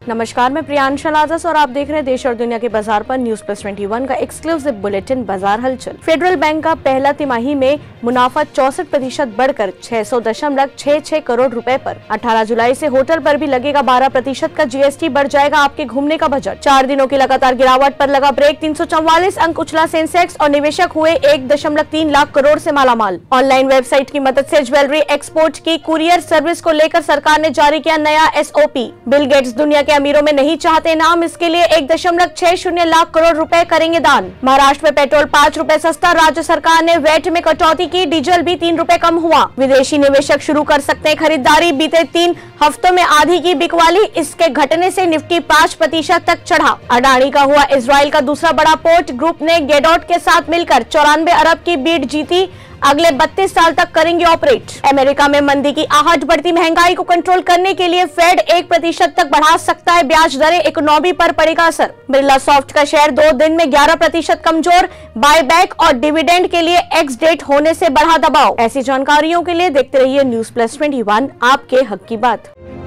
नमस्कार, मैं प्रियांशा लाजस और आप देख रहे हैं देश और दुनिया के बाजार पर न्यूज प्लस 21 का एक्सक्लूसिव बुलेटिन बाजार हलचल। फेडरल बैंक का पहला तिमाही में मुनाफा 64% बढ़कर 600.66 करोड़ रुपए पर। 18 जुलाई से होटल पर भी लगेगा 12% का जीएसटी। बढ़ जाएगा आपके घूमने का बजट। 4 दिनों की लगातार गिरावट पर लगा ब्रेक। 344 अंक उछला सेंसेक्स और निवेशक हुए 1.3 लाख करोड़ से मालामाल। ऑनलाइन वेबसाइट की मदद से ज्वेलरी एक्सपोर्ट की कुरियर सर्विस को लेकर सरकार ने जारी किया नया एसओपी। बिल गेट्स दुनिया के अमीरों में नहीं चाहते नाम, इसके लिए 1.60 लाख करोड़ रुपए करेंगे दान। महाराष्ट्र में पेट्रोल 5 रुपए सस्ता। राज्य सरकार ने वैट में कटौती की। डीजल भी 3 रुपए कम हुआ। विदेशी निवेशक शुरू कर सकते हैं खरीदारी। बीते 3 हफ्तों में आधी की बिकवाली। इसके घटने से निफ्टी 5% तक चढ़ा। अडानी का हुआ इजराइल का दूसरा बड़ा पोर्ट। ग्रुप ने गेडोट के साथ मिलकर 94 अरब की बीड जीती। अगले 32 साल तक करेंगे ऑपरेट। अमेरिका में मंदी की आहट। बढ़ती महंगाई को कंट्रोल करने के लिए फेड 1% तक बढ़ा सकता है ब्याज दरें। इकोनॉमी पर पड़ेगा असर। बिरला सॉफ्ट का शेयर 2 दिन में 11% कमजोर। बायबैक और डिविडेंड के लिए एक्स डेट होने से बढ़ा दबाव। ऐसी जानकारियों के लिए देखते रहिए न्यूज प्लस 21, आपके हक की बात।